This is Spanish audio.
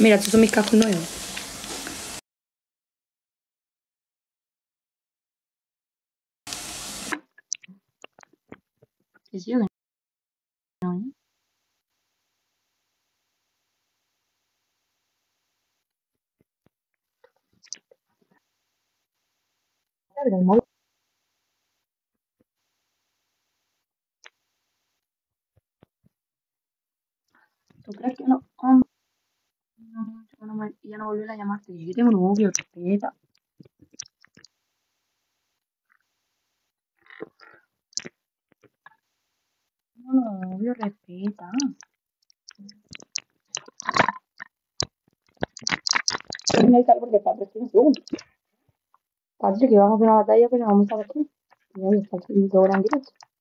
Mira, estos son mis cascos nuevos. ¿Qué sí o qué no? Pero el móvil. ¿Tú crees que no? Ya no volví a llamarte. Yo tengo novio, respeta. No, novio, respeta. Finalizar porque está presión segundo. Padre, que vamos a hacer una batalla, pero vamos a ver qué. Y ahí está el grande.